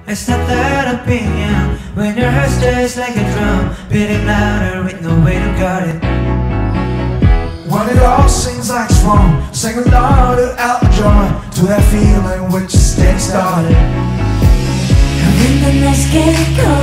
It's not that opinion. When your heart stays like a drum, beating louder with no way to guard it. When it all seems like it's wrong, sing along to Elton John, to that feeling which is getting started. And when the nights get cold,